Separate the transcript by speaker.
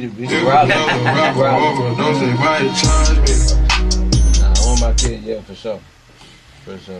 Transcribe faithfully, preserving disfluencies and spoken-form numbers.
Speaker 1: you be growling.
Speaker 2: Don't say why you charge me.
Speaker 1: Nah, I want my kid, yeah, for sure. For sure.